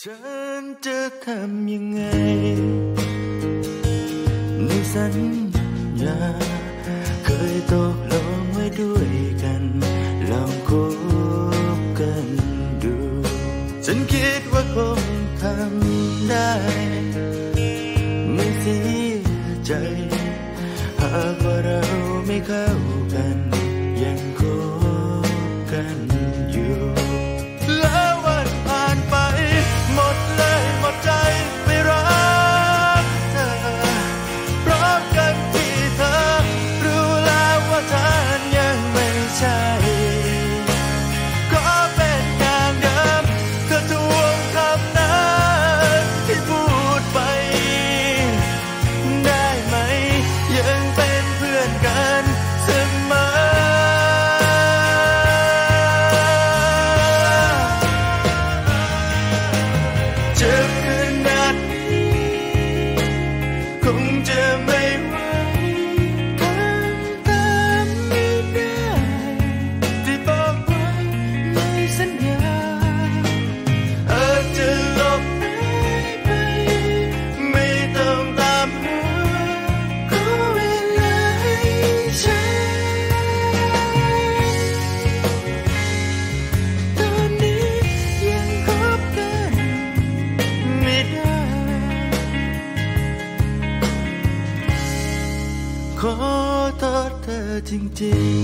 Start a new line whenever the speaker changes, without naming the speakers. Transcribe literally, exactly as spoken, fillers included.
ฉันจะทำยังไงในสัญญาเคยตกลงไว้ด้วยกันลองคบกันดูฉันคิดว่าคงทำได้ไม่เสียใจหากว่าเราไม่เข้ากันยังคบกันอยู่แล้ววันผ่านไปหมดเลยหมดใจไม่รักเธอพร้อมกันที่เธอรู้แล้วว่าเธอยังไม่ใช่ก็เป็นอย่างเดิมเธอทวงคำนั้นที่พูดไปได้ไหมยังเป็นเพื่อนกันเสมอจะขนาดนี้คงจะไม่ไหวทำตามไม่ได้ที่บอกไว้ในสัญญาอาจจะหลบหายไปไม่ต้องตามหาขอเวลาให้ฉันตอนนี้ยังคบกันไม่ได้ขอโทษเธอจริงๆ